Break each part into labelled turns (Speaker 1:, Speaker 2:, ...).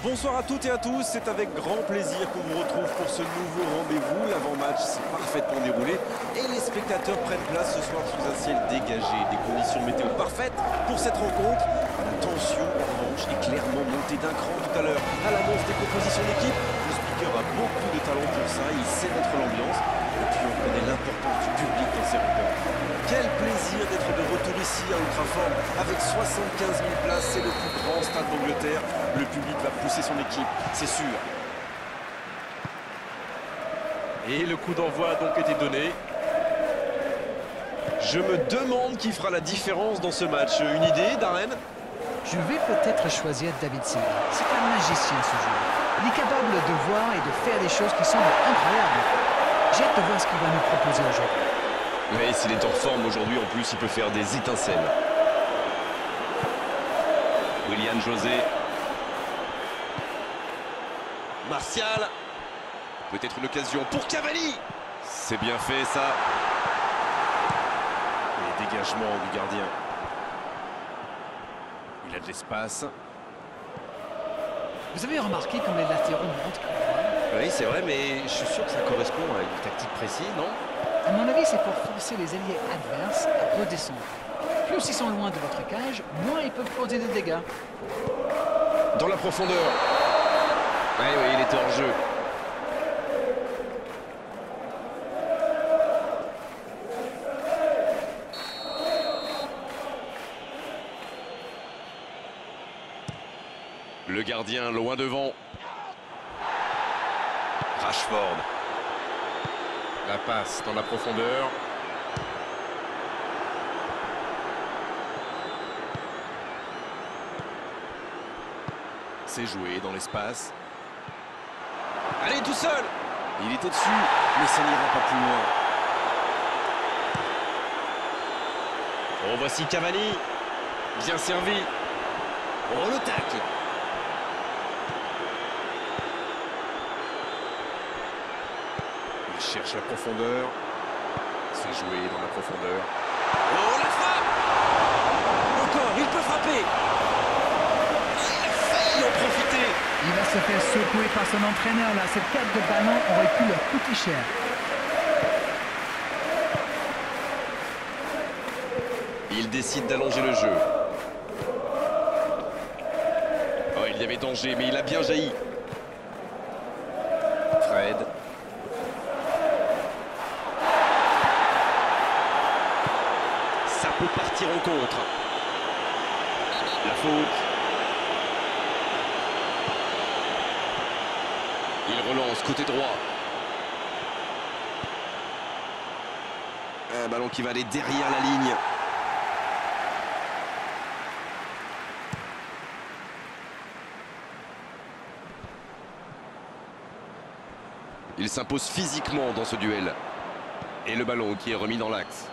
Speaker 1: Bonsoir à toutes et à tous, c'est avec grand plaisir qu'on vous retrouve pour ce nouveau rendez-vous. L'avant-match s'est parfaitement déroulé et les spectateurs prennent place ce soir sous un ciel dégagé. Des conditions météo parfaites pour cette rencontre. La tension en revanche est clairement montée d'un cran tout à l'heure. À l'annonce des compositions d'équipe, le speaker a beaucoup de talent pour ça, il sait mettre l'ambiance. Et puis on connaît l'importance du public dans ces rencontres. Quel plaisir d'être de retour ici à Old Trafford avec 75 000 places, c'est le plus grand stade d'Angleterre. Le public va pousser son équipe, c'est sûr. Et le coup d'envoi a donc été donné. Je me demande qui fera la différence dans ce match. Une idée, Darren?
Speaker 2: Je vais peut-être choisir David Silva. C'est un magicien ce joueur. Il est capable de voir et de faire des choses qui semblent incroyables. J'ai hâte de voir ce qu'il va nous proposer aujourd'hui.
Speaker 1: Mais s'il est en forme aujourd'hui, en plus, il peut faire des étincelles. Willian José. Martial. Peut-être une occasion pour Cavani. C'est bien fait, ça. Les dégagements du gardien. Il a de l'espace.
Speaker 2: Vous avez remarqué comme les latéraux montent?
Speaker 1: Oui, c'est vrai, mais je suis sûr que ça correspond à une tactique précise, non?
Speaker 2: À mon avis, c'est pour forcer les alliés adverses à redescendre. Plus ils sont loin de votre cage, moins ils peuvent causer des dégâts.
Speaker 1: Dans la profondeur. Oui, il était hors jeu. Le gardien loin devant. Rashford. La passe dans la profondeur. C'est joué dans l'espace. Allez, tout seul. Il était dessus, mais ça n'ira pas plus loin. Oh, voici Cavani. Bien servi. Oh, le tacle. Il cherche la profondeur. C'est joué dans la profondeur. Oh, la frappe. Encore, il peut frapper. Il a failli en profiter.
Speaker 2: Il va se faire secouer par son entraîneur là. Cette perte de ballon aurait pu leur coûter cher.
Speaker 1: Il décide d'allonger le jeu. Oh, il y avait danger, mais il a bien jailli. Fred. Ça peut partir en contre. La faute. Il relance côté droit. Un ballon qui va aller derrière la ligne. Il s'impose physiquement dans ce duel. Et le ballon qui est remis dans l'axe.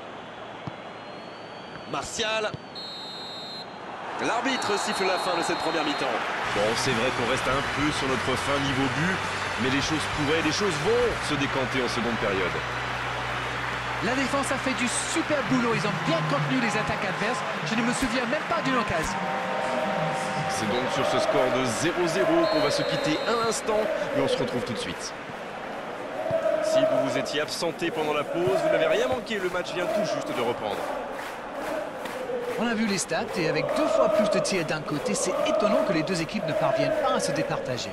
Speaker 1: Martial. L'arbitre siffle la fin de cette première mi-temps. Bon, c'est vrai qu'on reste un peu sur notre fin niveau but, mais les choses vont se décanter en seconde période.
Speaker 2: La défense a fait du super boulot. Ils ont bien contenu les attaques adverses. Je ne me souviens même pas d'une occasion.
Speaker 1: C'est donc sur ce score de 0-0 qu'on va se quitter un instant, mais on se retrouve tout de suite. Si vous vous étiez absenté pendant la pause, vous n'avez rien manqué, le match vient tout juste de reprendre.
Speaker 2: On a vu les stats et avec 2 fois plus de tirs d'un côté, c'est étonnant que les deux équipes ne parviennent pas à se départager.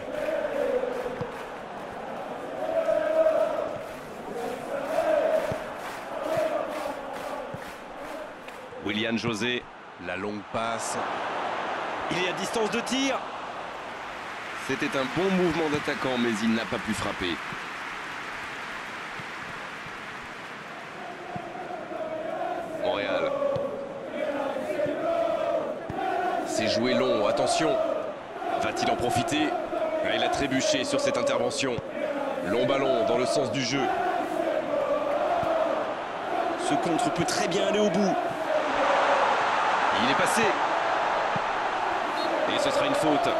Speaker 1: Willian José, la longue passe. Il est à distance de tir. C'était un bon mouvement d'attaquant, mais il n'a pas pu frapper. Montréal. C'est joué long, attention. Va-t-il en profiter? Il a trébuché sur cette intervention. Long ballon dans le sens du jeu. Ce contre peut très bien aller au bout. Il est passé. Et ce sera une faute.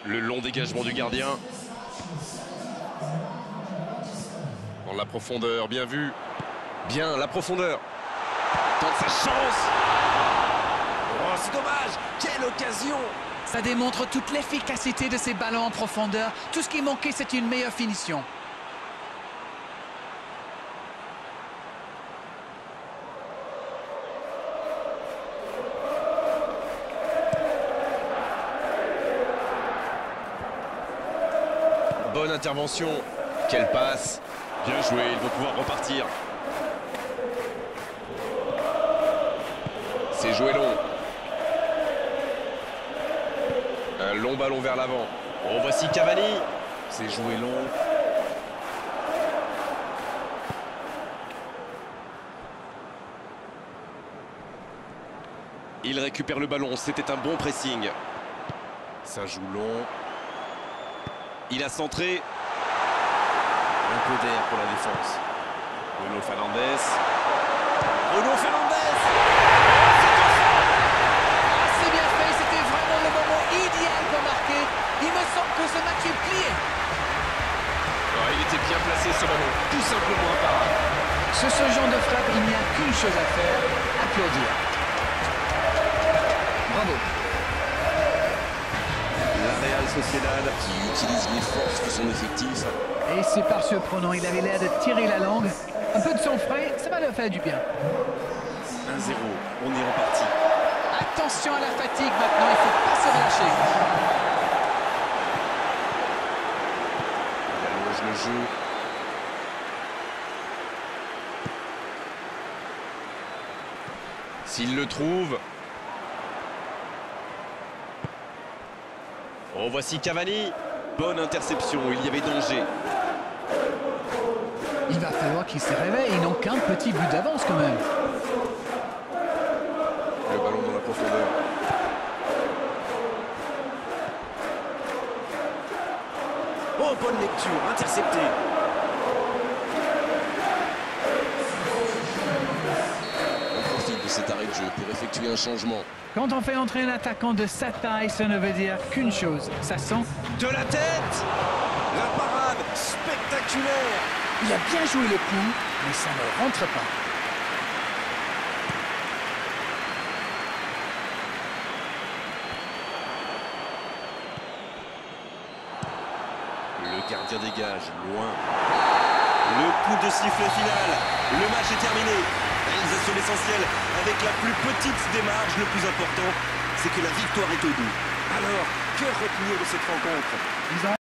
Speaker 1: Le long dégagement du gardien. Dans la profondeur, bien vu. Bien, la profondeur. Tente sa chance. Oh, c'est dommage. Quelle occasion.
Speaker 2: Ça démontre toute l'efficacité de ces ballons en profondeur. Tout ce qui manquait, c'est une meilleure finition.
Speaker 1: Bonne intervention. Quelle passe. Bien joué, il va pouvoir repartir. C'est joué long. Un long ballon vers l'avant. Oh, voici Cavani. C'est joué long. Il récupère le ballon. C'était un bon pressing. Ça joue long. Il a centré. Un peu d'air pour la défense. Bruno Fernandes. Bruno Fernandes.
Speaker 2: C'est bien fait, c'était vraiment le moment idéal pour marquer. Il me semble que ce match est plié.
Speaker 1: Alors, il était bien placé ce ballon. Tout simplement imparable.
Speaker 2: Sur ce genre de frappe, il n'y a qu'une chose à faire, applaudir. Bravo.
Speaker 1: La Real Sociedad qui utilise les forces de son effectif.
Speaker 2: Et c'est par surprenant, il avait l'air de tirer la langue. Un peu de sang frais, ça va leur faire du bien.
Speaker 1: 1-0, on est reparti.
Speaker 2: Attention à la fatigue maintenant, il ne faut pas se relâcher.
Speaker 1: Il allonge le jeu. S'il le trouve. Oh, voici Cavani. Bonne interception, il y avait danger.
Speaker 2: Il va falloir qu'ils se réveillent, ils n'ont qu'un petit but d'avance quand même.
Speaker 1: Le ballon dans la profondeur. Oh, bonne lecture, intercepté. On profite de cet arrêt de jeu pour effectuer un changement.
Speaker 2: Quand on fait entrer un attaquant de sa taille, ça ne veut dire qu'une chose, ça sent...
Speaker 1: De la tête. La parade spectaculaire.
Speaker 2: Il a bien joué le coup, mais ça ne rentre pas.
Speaker 1: Le gardien dégage, loin. Le coup de sifflet final. Le match est terminé. Réalisation l'essentiel avec la plus petite des marges. Le plus important, c'est que la victoire est au bout. Alors, que retenir de cette rencontre?